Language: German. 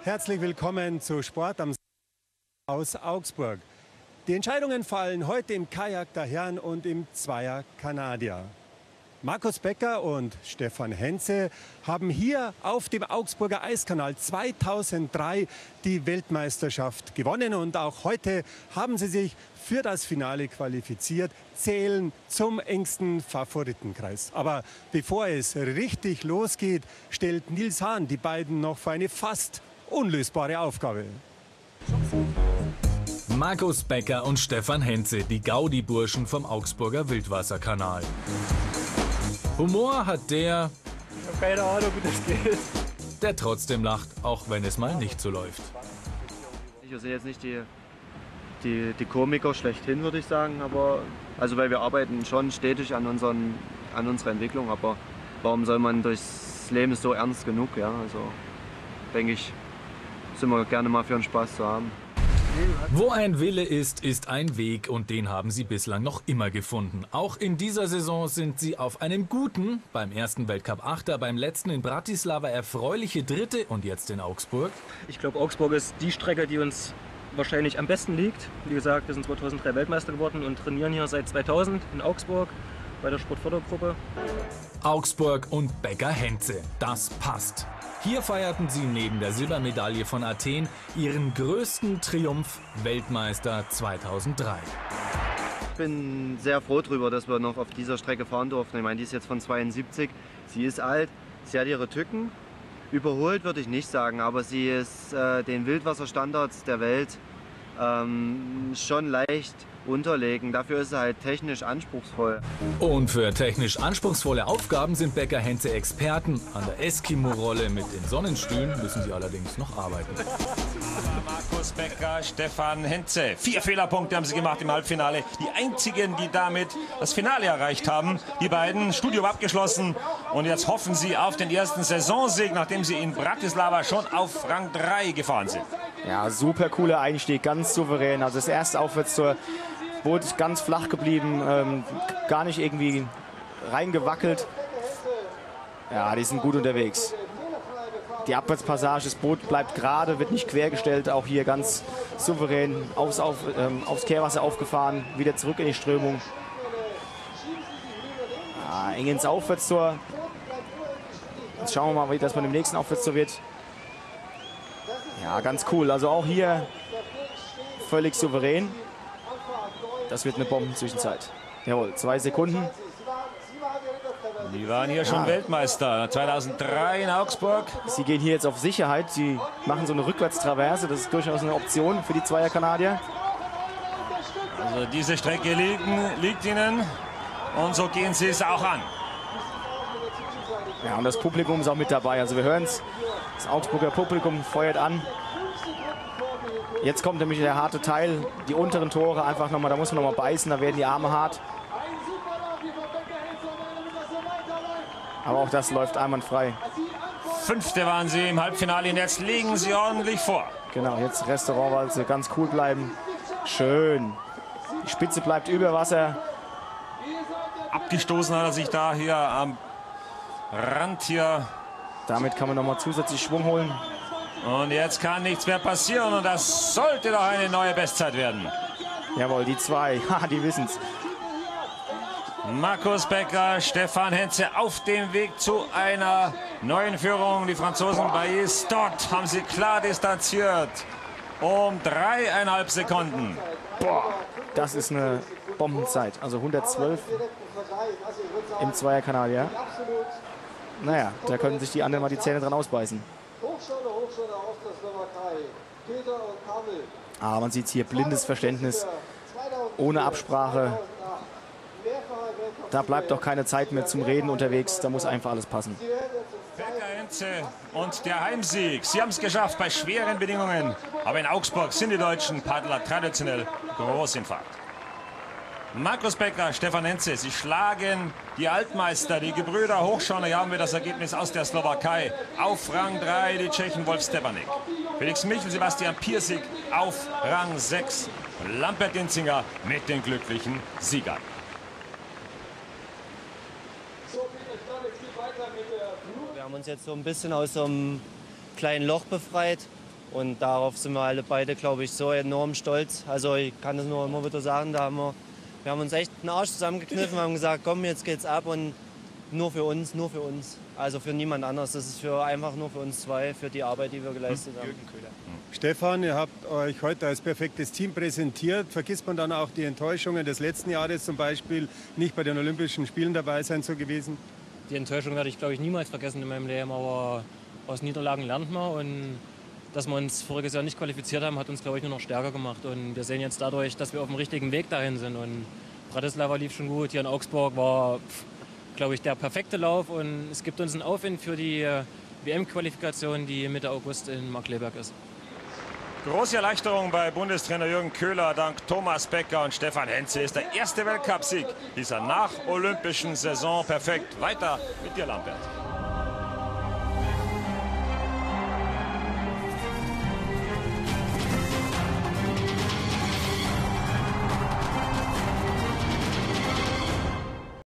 Herzlich willkommen zu Sport am aus Augsburg. Die Entscheidungen fallen heute im Kajak der Herren und im Zweier Kanadier. Markus Becker und Stefan Hentze haben hier auf dem Augsburger Eiskanal 2003 die Weltmeisterschaft gewonnen. Und auch heute haben sie sich für das Finale qualifiziert, zählen zum engsten Favoritenkreis. Aber bevor es richtig losgeht, stellt Nils Hahn die beiden noch vor eine fast unlösbare Aufgabe. Markus Becker und Stefan Hentze, die Gaudi-Burschen vom Augsburger Wildwasserkanal. Humor hat der, ich habe keine Ahnung, wie das geht, der trotzdem lacht, auch wenn es mal nicht so läuft. Wir sind jetzt nicht die Komiker schlechthin, würde ich sagen, aber also weil wir arbeiten schon stetig an unserer Entwicklung, aber warum soll man durchs Leben so ernst genug, ja? Also denke ich, sind wir gerne mal für einen Spaß zu haben. Wo ein Wille ist, ist ein Weg, und den haben sie bislang noch immer gefunden. Auch in dieser Saison sind sie auf einem guten, beim ersten Weltcup Achter, beim letzten in Bratislava erfreuliche Dritte und jetzt in Augsburg. Ich glaube, Augsburg ist die Strecke, die uns wahrscheinlich am besten liegt. Wie gesagt, wir sind 2003 Weltmeister geworden und trainieren hier seit 2000 in Augsburg bei der Sportfördergruppe. Augsburg und Becker Hentze, das passt. Hier feierten sie neben der Silbermedaille von Athen ihren größten Triumph, Weltmeister 2003. Ich bin sehr froh darüber, dass wir noch auf dieser Strecke fahren durften. Ich meine, die ist jetzt von 72, sie ist alt, sie hat ihre Tücken. Überholt würde ich nicht sagen, aber sie ist den Wildwasserstandards der Welt schon leicht unterlegen. Dafür ist sie halt technisch anspruchsvoll. Und für technisch anspruchsvolle Aufgaben sind Becker Hentze Experten. An der Eskimo-Rolle mit den Sonnenstühlen müssen sie allerdings noch arbeiten. Markus Becker, Stefan Hentze. 4 Fehlerpunkte haben sie gemacht im Halbfinale. Die einzigen, die damit das Finale erreicht haben. Die beiden, Studium abgeschlossen. Und jetzt hoffen sie auf den ersten Saisonsieg, nachdem sie in Bratislava schon auf Rang 3 gefahren sind. Ja, super cooler Einstieg, ganz souverän. Also das erste Aufwärtstor, Boot ganz flach geblieben, gar nicht irgendwie reingewackelt. Ja, die sind gut unterwegs. Die Abwärtspassage, das Boot bleibt gerade, wird nicht quergestellt, auch hier ganz souverän aufs Kehrwasser aufgefahren, wieder zurück in die Strömung. Ja, eng ins Aufwärtstor. Jetzt schauen wir mal, wie das bei dem nächsten Aufwärtstor wird. Ja, ganz cool. Also auch hier völlig souverän. Das wird eine Bombenzwischenzeit. Jawohl, 2 Sekunden. Die waren hier schon Weltmeister 2003 in Augsburg. Sie gehen hier jetzt auf Sicherheit. Sie machen so eine Rückwärtstraverse. Das ist durchaus eine Option für die Zweier Kanadier. Also diese Strecke liegt ihnen und so gehen sie es auch an. Ja, und das Publikum ist auch mit dabei. Also wir hören es. Das Augsburger Publikum feuert an. Jetzt kommt nämlich der harte Teil. Die unteren Tore einfach nochmal, da muss man nochmal beißen, da werden die Arme hart. Aber auch das läuft einwandfrei. 5. waren sie im Halbfinale und jetzt legen sie ordentlich vor. Genau, jetzt Restaurantwalze, ganz cool bleiben. Schön. Die Spitze bleibt über Wasser. Abgestoßen hat er sich da hier am Rand hier. Damit kann man nochmal zusätzlich Schwung holen. Und jetzt kann nichts mehr passieren und das sollte doch eine neue Bestzeit werden. Jawohl, die 2, die wissen's. Markus Becker, Stefan Hentze auf dem Weg zu einer neuen Führung. Die Franzosen bei dort haben sie klar distanziert. Um 3,5 Sekunden. Boah, das ist eine Bombenzeit. Also 112 im Zweierkanal, ja. Naja, da können sich die anderen mal die Zähne dran ausbeißen. Aber man sieht hier blindes Verständnis, ohne Absprache. Da bleibt doch keine Zeit mehr zum Reden unterwegs, da muss einfach alles passen. Becker, Hentze und der Heimsieg. Sie haben es geschafft bei schweren Bedingungen. Aber in Augsburg sind die deutschen Paddler traditionell groß in Fahrt. Markus Becker, Stefan Hentze, sie schlagen die Altmeister, die Gebrüder Hochschauner. Hier haben wir das Ergebnis aus der Slowakei. Auf Rang 3 die Tschechen Wolf Stepanek. Felix Michel, Sebastian Pirsig auf Rang 6. Lambert Dinzinger mit den glücklichen Siegern. Wir haben uns jetzt so ein bisschen aus so einem kleinen Loch befreit. Und darauf sind wir alle beide, glaube ich, so enorm stolz. Also ich kann das nur immer wieder sagen, wir haben uns echt den Arsch zusammengekniffen, haben gesagt, komm, jetzt geht's ab und nur für uns, nur für uns. Also für niemand anderes. Das ist einfach nur für uns zwei, für die Arbeit, die wir geleistet haben. Stefan, ihr habt euch heute als perfektes Team präsentiert. Vergisst man dann auch die Enttäuschungen des letzten Jahres, zum Beispiel nicht bei den Olympischen Spielen dabei sein zu gewesen? Die Enttäuschung werde ich, glaube ich, niemals vergessen in meinem Leben, aber aus Niederlagen lernt man und dass wir uns voriges Jahr nicht qualifiziert haben, hat uns, glaube ich, nur noch stärker gemacht und wir sehen jetzt dadurch, dass wir auf dem richtigen Weg dahin sind und Bratislava lief schon gut, hier in Augsburg war, glaube ich, der perfekte Lauf und es gibt uns einen Aufwind für die WM-Qualifikation, die Mitte August in Markkleeberg ist. Große Erleichterung bei Bundestrainer Jürgen Köhler. Dank Thomas Becker und Stefan Hentze ist der erste Weltcupsieg dieser nach-olympischen Saison perfekt. Weiter mit dir, Lambert.